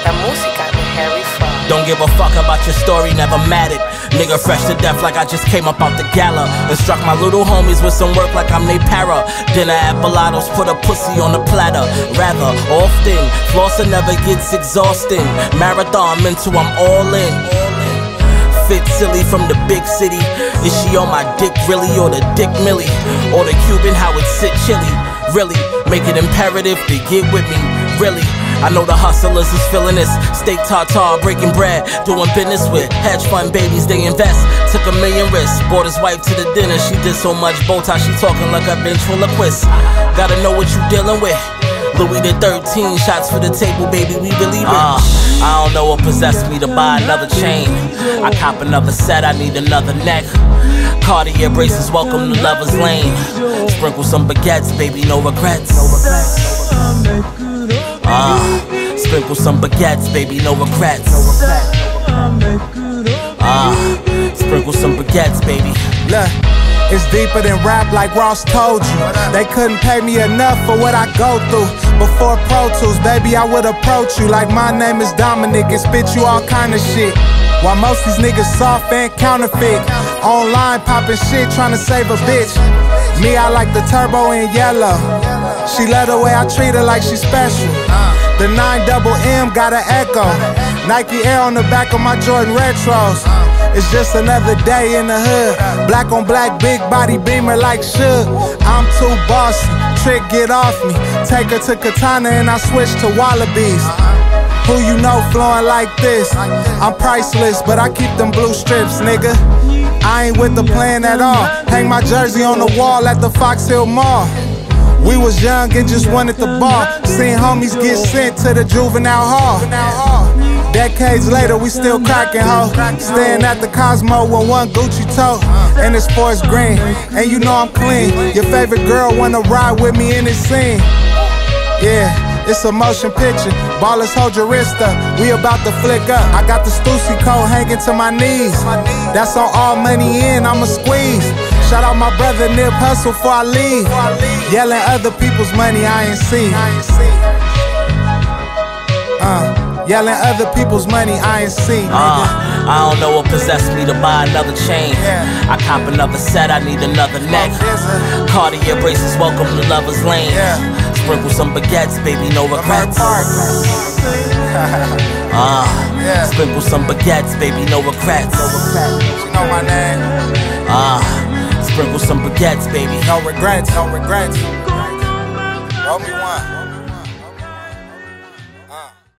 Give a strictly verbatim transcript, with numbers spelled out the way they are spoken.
La música de Harry Fraud. Don't give a fuck about your story, never mattered. Nigga fresh to death like I just came up out the gala. And struck my little homies with some work like I'm they para. Dinner at Bellato's, put a pussy on the platter. Rather, often, flossing never gets exhausting. Marathon mental, I'm all in. Fit silly from the big city. Is she on my dick really, or the dick Millie? Or the Cuban, how it sit chilly? Really, make it imperative to get with me, really. I know the hustlers is feeling this. Steak tartare, breaking bread, doing business with hedge fund babies, they invest. Took a million risks, brought his wife to the dinner. She did so much Botox, she talking like a ventriloquist. Gotta know what you dealing with. Louis the thirteen, shots for the table, baby, we believe it. uh, I don't know what possessed me to buy another chain. I cop another set, I need another neck. Cartier braces, welcome to Lover's Lane. Sprinkle some baguettes, baby, no regrets. Ah, uh, sprinkle some baguettes, baby, no regrets. Ah, uh, sprinkle some baguettes, baby. Look, it's deeper than rap, like Ross told you. They couldn't pay me enough for what I go through. Before Pro Tools, baby, I would approach you like my name is Dominic and spit you all kind of shit. While most these niggas soft and counterfeit, online popping shit, trying to save a bitch. Me, I like the turbo in yellow. She love the way I treat her like she special. The nine double M got an echo. Nike Air on the back of my Jordan Retros. It's just another day in the hood. Black on black, big body beamer like Suge. I'm too bossy, trick get off me. Take her to Katana and I switch to Wallabies. Who you know flowing like this? I'm priceless, but I keep them blue strips, nigga. I ain't with the plan at all. Hang my jersey on the wall at the Fox Hill Mall. We was young and just wanted the ball. Seen homies get sent to the juvenile hall. Decades later, we still cracking, ho. Staying at the Cosmo with one Gucci toe. And it's forest green, and you know I'm clean. Your favorite girl wanna ride with me in this scene. Yeah, it's a motion picture. Ballers, hold your wrist up. We about to flick up. I got the Stussy coat hanging to my knees. That's on all money in, I'ma squeeze. Shout out my brother Nip Hustle before I leave. Yelling other people's money I ain't see. Uh, yelling other people's money I ain't see. Uh, I don't know what possessed me to buy another chain. I cop another set, I need another neck. Cartier braces, welcome to Lover's Lane. Sprinkle some baguettes, baby, no regrets. Ah, uh, sprinkle some baguettes, baby, no regrets. You know my name. Ah, uh, sprinkle some baguettes, baby. No regrets, no regrets. Roll me one. Uh.